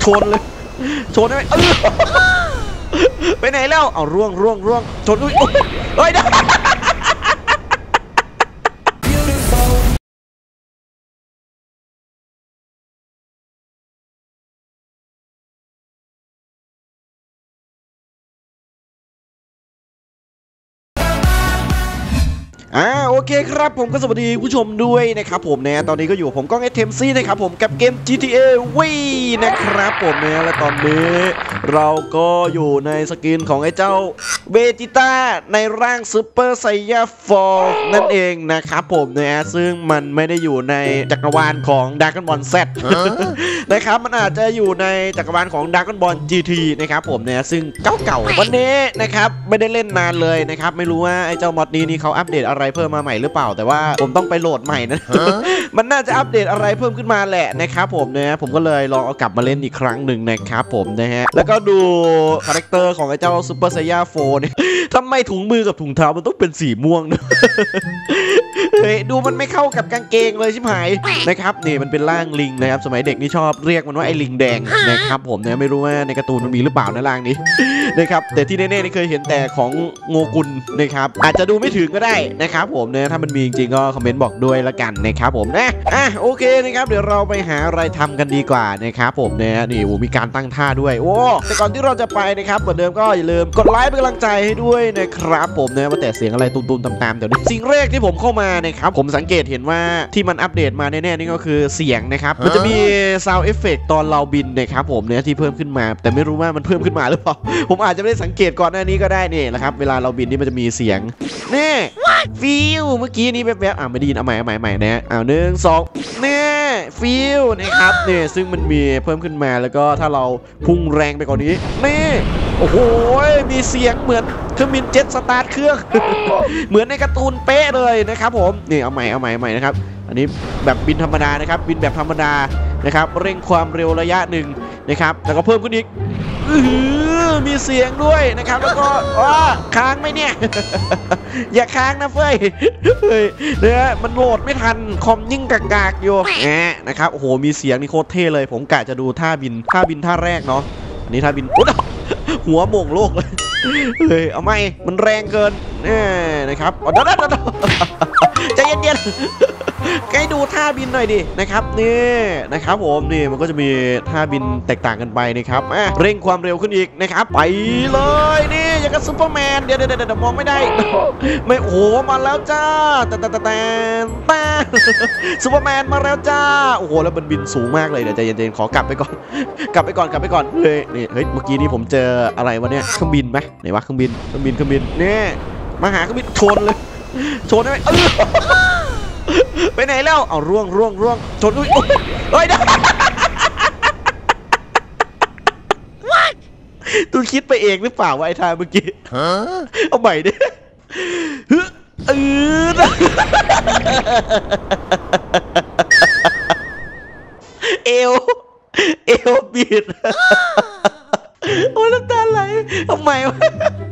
ชนเลยชนได้ไหมไปไหนแล้วเอาร่วงชนเฮ้ยได้โอเคครับผมก็สวัสดีผู้ชมด้วยนะครับผมนะตอนนี้ก็อยู่ผมก้องเอเทมซี่นะครับผมกับเกม GTA V นะครับผมนะและตอนนี้เราก็อยู่ในสกินของไอ้เจ้าเวจิต้าในร่างซูเปอร์ไซยาฟอลนั่นเองนะครับผมนะซึ่งมันไม่ได้อยู่ในจักรวาลของดราก้อนบอล Z นะครับมันอาจจะอยู่ในจักรวาลของดราก้อนบอล GT นะครับผมนะซึ่งเก่าวันนี้นะครับไม่ได้เล่นนานเลยนะครับไม่รู้ว่าไอ้เจ้ามอดนี้นี่เขาอัปเดตอะไรเพิ่มมาใหม่หรือเปล่าแต่ว่าผมต้องไปโหลดใหม่นะ มันน่าจะอัปเดตอะไรเพิ่มขึ้นมาแหละนะครับผมนะผมก็เลยลองเอากลับมาเล่นอีกครั้งหนึ่งนะครับผมนะฮะแล้วก็ดูคาแรคเตอร์ของไอ้เจ้าซูเปอร์ไซยาโฟเนี่ยทำไมถุงมือกับถุงเท้ามันต้องเป็นสีม่วงนะ เฮ้ยดูมันไม่เข้ากับกางเกงเลยชิบหายนะครับนี่มันเป็นร่างลิงนะครับสมัยเด็กนี่ชอบเรียกมันว่าไอ้ลิงแดงนะครับผมเนี่ยไม่รู้ว่าในการ์ตูนมันมีหรือเปล่านะร่างนี้ นะครับแต่ที่แน่ๆนี่เคยเห็นแต่ของโงกุลนะครับอาจจะดูไม่ถึงก็ได้นะครับผมเนี่ยถ้ามันมีจริงๆก็คอมเมนต์บอกด้วยละกันนะครับผมนะโอเคนะครับเดี๋ยวเราไปหาอะไรทำกันดีกว่านะครับผมเนี่ยนี่มีการตั้งท่าด้วยโอ้แต่ก่อนที่เราจะไปนะครับเหมือนเดิมก็อย่าลืมกดไลค์เป็นกำลังใจให้ด้วยนะครับผมเนี่ยว่าแต่เสียงอะไรตูมๆตามๆเดี๋ยวนี้สิ่งแรกที่ผมเข้ามานะครับผมสังเกตเห็นว่าที่มันอัปเดตมาแน่ๆนี่ก็คือเสียงนะครับมันจะมีซาวด์เอฟเฟกต์ตอนเราบินนะครับผมเนี่ยที่เพิ่มขึ้นมาแต่ไม่รู้ว่ามันเพิ่มขึ้นมาหรือเปล่าผมอาจจะไม่ได้สังเกตก่อนหน้านี้ก็ได้นี่นะครับเวลาเราบินนี่มันจะมีเสียงนี่ฟิลเมื่อกี้นี้แบบไม่ได้ยินเอาใหม่นะ1 2นี่ฟิลนะครับนี่ซึ่งมันมีเพิ่มขึ้นมาแล้วก็ถ้าเราพุ่งแรงไปกว่านี้นี่โอ้โหมีเสียงเหมือนเครื่องบินเจ็ตสตาร์ทเครื่อง เหมือนในการ์ตูนเป๊ะเลยนะครับผมนี่เอาใหม่นะครับอันนี้แบบบินธรรมดานะครับบินแบบธรรมดานะครับเร่งความเร็วระยะหนึ่งนะครับแล้วก็เพิ่มขึ้นอีกมีเสียงด้วยนะครับแล้วก็ค้างไหมเนี่ย อย่าค้างนะเฟ้ยเนี่ยมันโหลดไม่ทันคอมยิ่งกากอยู่นะครับโอ้โหมีเสียงนี่โคตรเท่เลยผมกะจะดูท่าบินท่าแรกเนาะอันนี้ท่าบินหัวโม่งโลกเลยเฮ้ยเอาไม่มันแรงเกินนะครับเดี๋ยวใจเย็นๆใกล้ดูท่าบินหน่อยดินะครับนี่นะครับผมนี่มันก็จะมีท่าบินแตกต่างกันไปนะครับเร่งความเร็วขึ้นอีกนะครับไปเลยนี่อย่างกับซูเปอร์แมนเดี๋ยวมองไม่ได้ไม่โอ้โหมาแล้วจ้าแต่ซูเปอร์แมนมาแล้วจ้าโอ้โหแล้วมันบินสูงมากเลยเดี๋ยวใจเย็นๆขอกลับไปก่อนเฮ้ยเมื่อกี้นี้ผมเจออะไรวะเนี่ยเครื่องบินไหมไหนวะเครื่องบินนี่มาหาเครื่องบินชนได้ไหมไปไหนแล้วเอาร่วงชนเฮ้ยตูคิดไปเองหรือเปล่าวะไอ้ท่าเมื่อกี้เอาใหม่ดิเอวบีดโอ้น้ำตาไหลทำไมวะ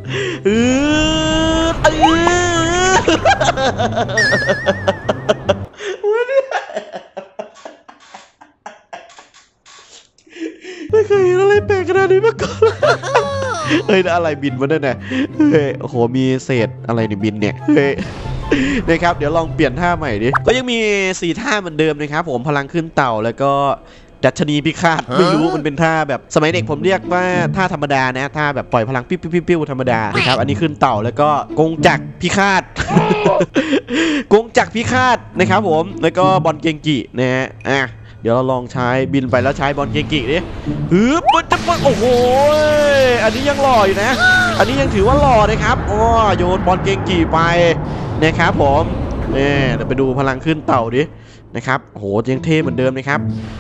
ไม่เคยเห็นอะไรแปลกขนาดนี้มาก่อนเฮ้ยอะไรบินมาด้วยนะเฮ้ยโอ้โหมีเศษอะไรในบินเนี่ยเฮ้ยนะครับเดี๋ยวลองเปลี่ยนท่าใหม่ดิก็ยังมี4ท่าเหมือนเดิมนะครับผมพลังขึ้นเต่าแล้วก็ดัชนีพิฆาตไม่รู้มันเป็นท่าแบบสมัยเด็กผมเรียกว่าท่าธรรมดานะท่าแบบปล่อยพลังปิ้วธรรมดานะครับอันนี้ขึ้นเต่าแล้วก็กงจักรพิฆาต กงจักรพิฆาตนะครับผมแล้วก็บอลเกงกินะฮะเดี๋ยวเราลองใช้บินไปแล้วใช้บอลเกงกิดิมันจะโอ้โหอันนี้ยังหล่ออยู่นะอันนี้ยังถือว่าหล่อนะครับโยนบอลเกงกิไปนะครับผมเดี๋ยวไปดูพลังขึ้นเต่าดินะครับโอ้โหยังเท่เหมือนเดิมนะครับ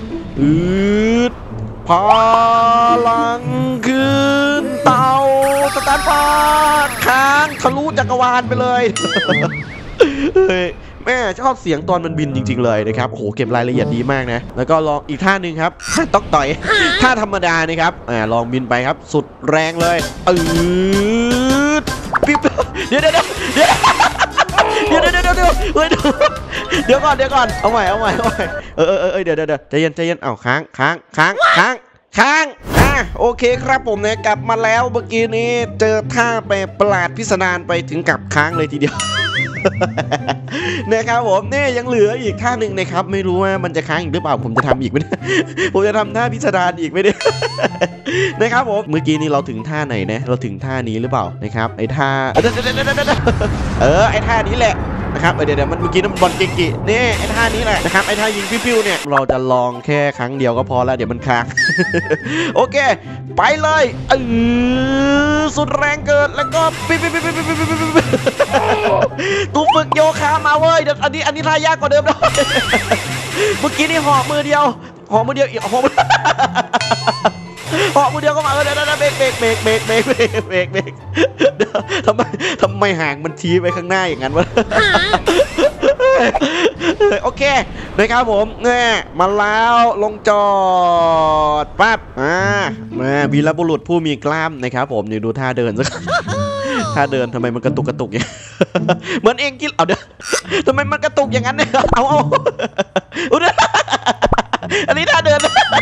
พลังขึ้นเต่าสตาร์ทค้างทะลุจักรวาลไปเลยเฮ้ยแม่ชอบเสียงตอนมันบินจริงๆเลยนะครับโอ้โหเก็บรายละเอียดดีมากนะแล้วก็ลองอีกท่านึงครับต้องต่อยท่าธรรมดานะครับลองบินไปครับสุดแรงเลยปิ๊บเดี๋ยวเดี๋ยวก่อนเอาใหม่เดี๋ยวใจเย็นเอาค้างค้างโอเคครับผมเนี่ยกลับมาแล้วเมื่อกี้นี้เจอท่าแปลกประหลาดพิสดารไปถึงกับค้างเลยทีเดียว นะครับผมเนี่ยยังเหลืออีกท่าหนึ่งนะครับไม่รู้ว่ามันจะค้างอีกหรือเปล่าผมจะทำอีกไหม ผมจะทำท่าพิสดารอีกไหมเนี่ย นะครับผมเมื่อกี้นี้เราถึงท่าไหนนะเราถึงท่านี้หรือเปล่านะครับไอ้ท่าไอ้ท่านี้แหละนะครับเดี๋ยวมันเมื่อกี้น้ำบอลเก่งกี่นี่ไอ้ท่านี้แหละนะครับไอ้ท่ายิงปิ้วๆเนี่ยเราจะลองแค่ครั้งเดียวก็พอแล้วเดี๋ยวมันค้าง โอเคไปเลยสุดแรงเกิดแล้วก็ปิ๊บตูฝึกโยคะมาเว้ยเดี๋ยวอันนี้ท่ายากกว่าเดิมนะเมื่อกี้นี่ห่อมือเดียวอีกห่อมือเดียวก็มาเดี๋ยวเบรกทำไมห่างมันชี้ไปข้างหน้าอย่างนั้นวะ โอเคนะครับผมเนี่ยมาแล้วลงจอดปั๊บมาวีรบุรุษผู้มีกล้ามนะครับผมเดี๋ยวดูท่าเดินสัก ท่าเดินทำไมมันกระตุกอย่าง เหมือนเองกินเอาเดี๋ยวทำไมมันกระตุกอย่างนั้นเนี่ยเอาอันนี้ท่าเดิน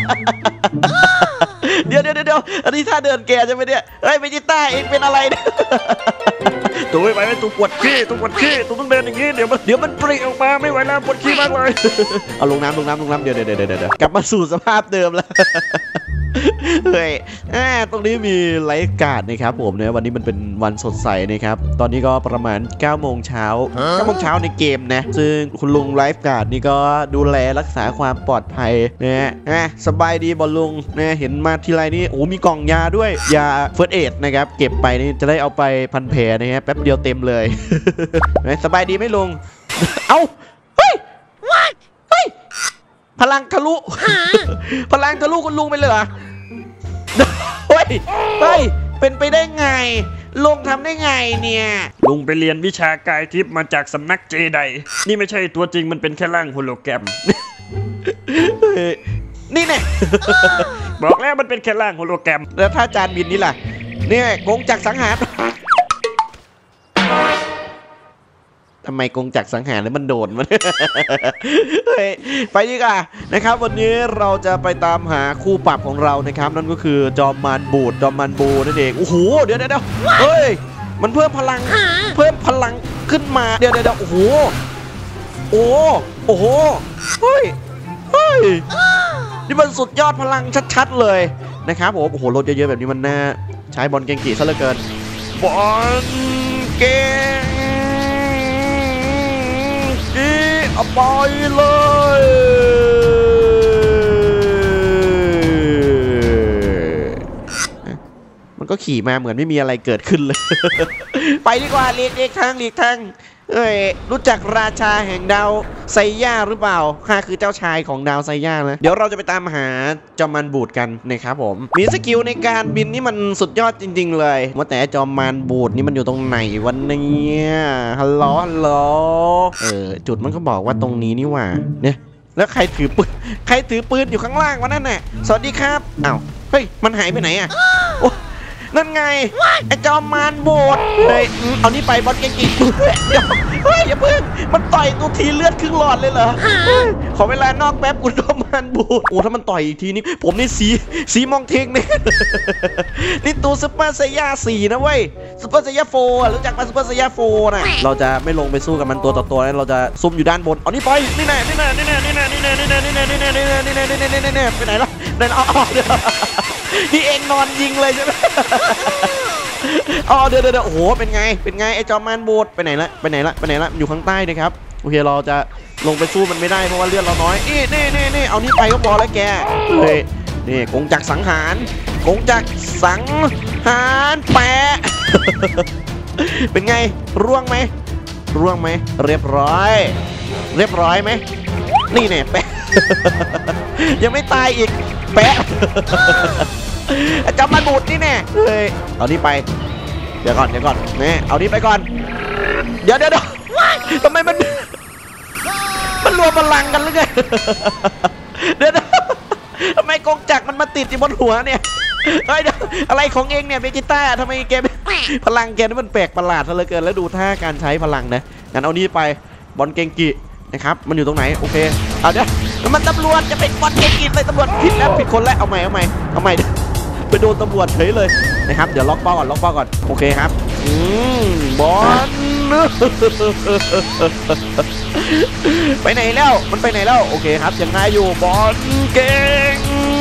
เดี๋ยวอันนี้ท่าเดินแกใช่ไหมเนี่ยเฮ้ยเวจิต้าเองเป็นอะไรเนี่ยตัวไม่ไหวไม่ตัวปวดขี้ตัวต้องเดินอย่างนี้เดี๋ยวมันปริออกมาไม่ไหวแล้วปวดขี้มากเลยเอาลงน้ำเดี๋ยวกลับมาสู่สภาพเดิมแล้วเฮ้ยตรงนี้มีไลฟ์การ์ดนะครับผมเนี่ยวันนี้มันเป็นวันสดใสนะครับตอนนี้ก็ประมาณ9 โมงเช้าในเกมนะซึ่งคุณลุงไลฟ์การ์ดนี่ก็ดูแลรักษาความปลอดภัยนะสบายดีบอลลุงนะเห็นมาทีไรนี่โอ้มีกล่องยาด้วยยาเฟิร์สเอดนะครับเก็บไปนี่จะได้เอาไปพันแผลนะฮะแป๊บเดียวเต็มเลยสบายดีไหมลุงเอ้าเฮ้ยพลังทะลุคุณลุงไปเลยเหรอเฮ้ยเป็นไปได้ไงลุงทำได้ไงเนี่ยลุงไปเรียนวิชากายทิพย์มาจากสำนักเจไดนี่ไม่ใช่ตัวจริงมันเป็นแค่ร่างโฮโลแกรมนี่แน่บอกแล้วมันเป็นแค่ร่างโฮโลแกรมแล้วถ้าจานบินนี่ล่ะเนี่ยกงจักรสังหารทำไมกงจักรสังหารแล้วมันโดนมัน ไปดีกว่านะครับวันนี้เราจะไปตามหาคู่ปรับของเรานะครับนั่นก็คือจอมมารบูนั่นเองโอ้โหเดี๋ยวเฮ้ยมันเพิ่มพลังขึ้นมาเดี๋ยวโอ้โหเฮ้ยนี่มันสุดยอดพลังชัดๆเลยนะครับผมโอ้โหรถเยอะๆแบบนี้มันน่าใช้บอลเก่งกี่ซะเหลือเกินบอลเก่งเอาไปเลยมันก็ขี่มาเหมือนไม่มีอะไรเกิดขึ้นเลย ไปดีกว่าหลีกทางรู้จักราชาแห่งดาวไซย่าหรือเปล่าข้าคือเจ้าชายของดาวไซย่านะเดี๋ยวเราจะไปตามหาจอมมารบูดกันนะครับผมมีสกิลในการบินนี่มันสุดยอดจริงๆเลยว่าแต่จอมมารบูดนี่มันอยู่ตรงไหนวันนี้ฮัลโหลจุดมันก็บอกว่าตรงนี้นี่หว่าเนี่ยแล้วใครถือปืนอยู่ข้างล่างวะนั่นน่ะสวัสดีครับอ้าวเฮ้ยมันหายไปไหนอ่ะนั่นไงไอ้จอมมารบูดเลยเอานี่ไปบอลเก่งเฮ้ยอย่าเพิ่งมันต่อยตัวทีเลือดครึ่งหลอดเลยเหรอขอเวลานอกแป๊บกูจอมมารบูดโอ้ถ้ามันต่อยอีกทีนี้ผมนี่สีมองเทงเนี่ยนี่ตัวซุปเปอร์ไซย่า4นะเว้ยซุปเปอร์ไซย่า4รู้จักมาซุปเปอร์ไซย่า4น่ะเราจะไม่ลงไปสู้กับมันตัวต่อตัวเราจะซุ่มอยู่ด้านบนเอานี่ไปนี่แน่ไปไหนล่ะนี่เองนอนยิงเลยใช่ไหมอ๋อเดี๋ยวโอ้โหเป็นไงไอ้จอมมารบูดไปไหนละอยู่ข้างใต้นะครับโอเคเราจะลงไปสู้มันไม่ได้เพราะว่าเลือดเราน้อยนี่เอานี่ไปก็พอแล้วแกนี่กงจักรสังหารแปะ เป็นไงร่วงไหมเรียบร้อยไหมนี่เนี่ยแปะ ยังไม่ตายอีกแปะ จอมมารบูดนี่แน่เอานี่ไปเดี๋ยวก่อนนี่เอานี่ไปก่อนเดี๋ยวทำไมมันรวมพลังกันหรือไง เดี๋ยวทำไมกงจักรมันมาติดอยู่บนหัวเนี่ยเฮ้ยอะไรของเองเนี่ยเบจิต้าทำไมแกพลังแกนี่มันแปลกประหลาดซะเหลือเกินแล้วดูท่าการใช้พลังนะงั้นเอานี่ไปบอลเกงกินะครับมันอยู่ตรงไหนโอเคเอาเดี๋ยวมันตำรวจจะเป็นบอลเกมกีเลยตำรวจผิดแล้วผิดคนแล้วเอาใหม่ไปโดนตำรวจเฉยเลยนะครับเดี๋ยวล็อกเป้าก่อนโอเคครับบอลไปไหนแล้วมันไปไหนแล้วโอเคครับยังไงอยู่บอลเก่ง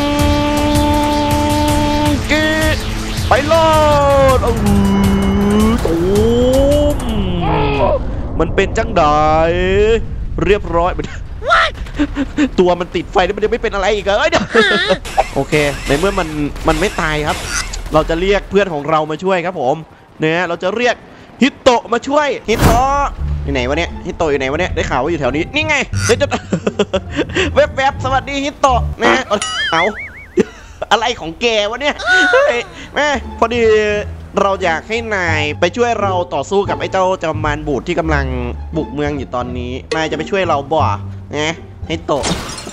ไปโลดตูมมันเป็นจังไดเรียบร้อยตัวมันติดไฟแล้วมันจะไม่เป็นอะไรอีกเดี๋ยวโอเคในเมื่อมันไม่ตายครับเราจะเรียกเพื่อนของเรามาช่วยครับผมเนี่ยเราจะเรียกฮิโตะมาช่วยฮิโตะอยู่ไหนวะเนี่ยฮิโตะอยู่ไหนวะเนี่ยได้ข่าวว่าอยู่แถวนี้นี่ไงแวบๆสวัสดีฮิโตะนะเอาอะไรของแกวะเนี่ยแม่พอดีเราอยากให้นายไปช่วยเราต่อสู้กับไอ้เจ้าจอมมารบูดที่กำลังบุกเมืองอยู่ตอนนี้นายจะไปช่วยเราบ่นะฮิโตะ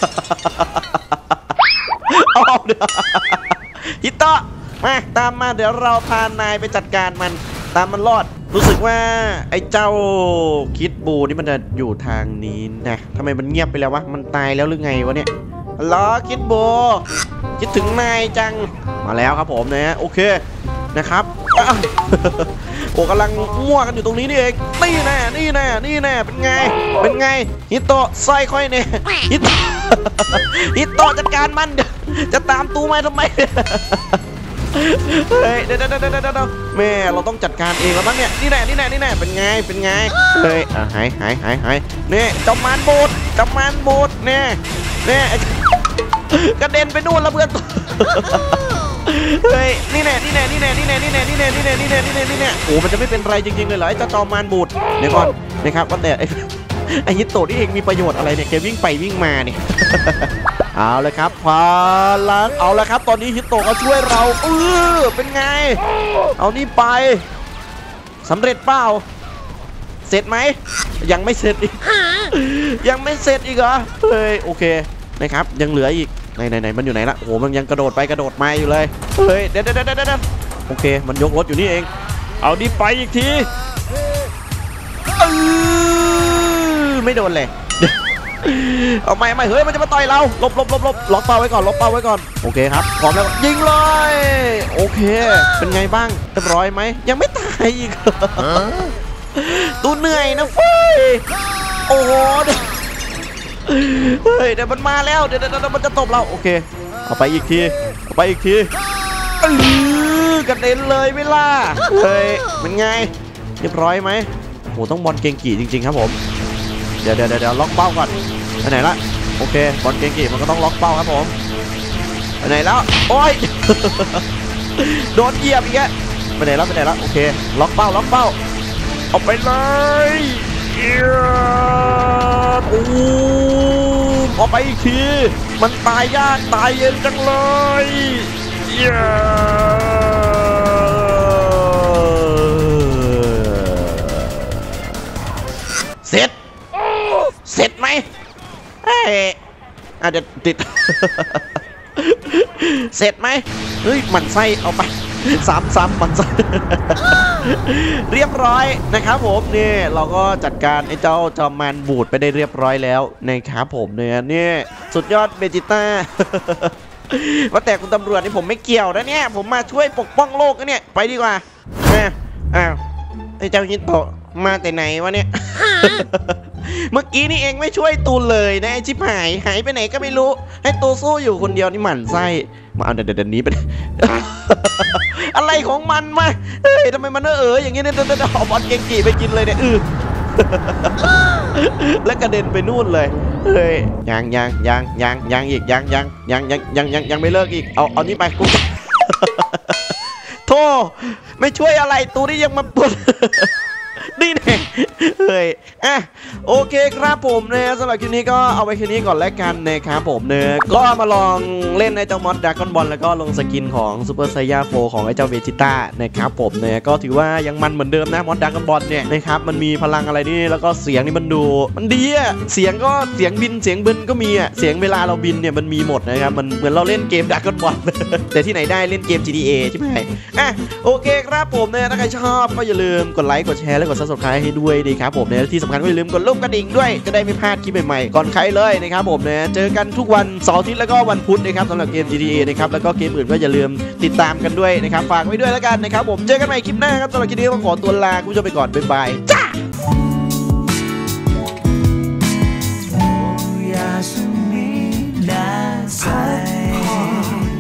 เอาเดี๋ยวฮิโตะมาตามมาเดี๋ยวเราพานายไปจัดการมันตามมันรอดรู้สึกว่าไอ้เจ้าคิดบูนี่มันจะอยู่ทางนี้นะทำไมมันเงียบไปแล้ววะมันตายแล้วหรือไงวะเนี่ยล้อคิดบูคิดถึงนายจังมาแล้วครับผมนะโอเคนะครับโอ้กำลังมั่วกันอยู่ตรงนี้นี่เองนี่แน่เป็นไงฮิโตะไส้ค่อยเนี่ยฮิโตะจัดการมันจะตามตูมาทำไมเฮ้ยเดี๋ยวแม่เราต้องจัดการเองแล้วมั้งเนี่ยนี่แน่เป็นไงเฮ้ยหายเนี่ยจอมมารบูดเนี่ยกระเด็นไปนู่นแล้วเพื่อนเฮ้ยนี่แน่โอ้มันจะไม่เป็นไรจริงๆเลยเหรอไอ้เจ้าจอมมารบูดเดี๋ยวก่อนนะครับว่าแต่ไอ้ฮิโตะนี่เองมีประโยชน์อะไรเนี่ยแกวิ่งไปวิ่งมาเนี่ยเอาเลยครับพาลังเอาละครับตอนนี้ฮิโตะก็ช่วยเราเป็นไงเอานี่ไปสำเร็จเปล่าเสร็จไหมยังไม่เสร็จอีกเหรอเฮ้ยโอเคนะครับยังเหลืออีกไหนมันอยู่ไหนละโอ้มันยังกระโดดไปกระโดดมาอยู่เลยเฮ้ยเดี๋ยวโอเคมันยกรถอยู่นี่เองเอาดิไปอีกทีไม่โดนเลยเอาไม่เฮ้ยมันจะมาต่อยเราหลบล็อกเป้าไว้ก่อนโอเคครับพร้อมแล้วยิงเลยโอเคเป็นไงบ้างเรียบร้อยไหมยังไม่ตายอีกตัวเหนื่อยนะเฟ้ยโอ้โหเฮ้ยเดี๋ยวมันมาแล้วเดี๋ยวมันจะตบเราโอเคเอาไปอีกทีกระเด็นเลยเวลาเฮ้ยเป็นไงเรียบร้อยไหมโหต้องบอลเกงกี่จริงๆครับผมเดี๋ยวล็อกเป้าก่อนไปไหนละโอเคบอลเกงกี่มันก็ต้องล็อกเป้าครับผมไปไหนแล้วโอ้ยโดนเหยียบอีกแล้วไปไหนแล้วโอเคล็อกเป้าเอาไปเลยโอ้ออกไปอีกทีมันตายยากตายเย็นจังเลยเสร็จไหมเดี๋ยวติดเสร็จไหมเฮ้ยมันไส้เอาไปซ้ำมันไส้เรียบร้อยนะครับผมนี่เราก็จัดการไอ้เจ้าจอมมารบูดไปได้เรียบร้อยแล้วนะครับผมเนี่ยนี่สุดยอดเบจิต้าว่าแต่คุณตำรวจนี่ผมไม่เกี่ยวนะเนี่ยผมมาช่วยปกป้องโลกนะเนี่ยไปดีกว่าอ้าวไอ้เจ้าฮิโตะมาแต่ไหนวะเนี่ยเมื่อกี้นี่เองไม่ช่วยตูนเลยนะไอ้ชิบหายไปไหนก็ไม่รู้ให้ตูสู้อยู่คนเดียวนี่หมั่นไส้มาเอาเดี๋ยวนี้ไปอะไรของมันมาเฮ้ยทำไมมันอย่างงี้เนี่ยเอาบอลเกงกี่ไปกินเลยเนี่ยแล้วกระเด็นไปนู่นเลยเฮ้ยยังอีกยังไม่เลิกอีกเอานี่ไปกูโธ่ไม่ช่วยอะไรตูนี่ยังมาปวดนี่แน่เฮ้ยโอเคครับผมเนี่ยสำหรับคลิปนี้ก็เอาไว้แค่นี้ก่อนแล้วกันนะครับผมเนี่ยก็มาลองเล่นในเจ้ามอดดราก้อนบอลแล้วก็ลงสกินของซูเปอร์ไซย่าโฟของไอ้เจ้าเวจิต้านะครับผมเนี่ยก็ถือว่ายังมันเหมือนเดิมนะมอดดราก้อนบอลเนี่ยนะครับมันมีพลังอะไรนี่แล้วก็เสียงนี่มันดูมันดีอะเสียงก็เสียงบินเสียงบึนก็มีอะเสียงเวลาเราบินเนี่ยมันมีหมดนะครับมันเหมือนเราเล่นเกมดราก้อนบอลแต่ที่ไหนได้เล่นเกม GTA ใช่ไหมโอเคครับผมเนี่ยถ้าใครชอบก็อย่าลืมกดไลค์กดแชร์และกด subscribe ให้ด้วยนะครับผมนะที่สำคัญก็อย่าลืมกดรูปกระดิ่งด้วยจะได้ไม่พลาดคลิปใหม่ๆก่อนใครเลยนะครับผมนะเจอกันทุกวันเสาร์อาทิตย์แล้วก็วันพุธนะครับสำหรับเกม GTA นะครับแล้วก็เกมอื่นก็อย่าลืมติดตามกันด้วยนะครับฝากไว้ด้วยแล้วกันนะครับผมเจอกันใหม่คลิปหน้าครับสำหรับคลิปนี้ต้องขอตัวลาคุณผู้ชมไปก่อนบ๊ายบายจ้าอยากจะมีน้ำใจ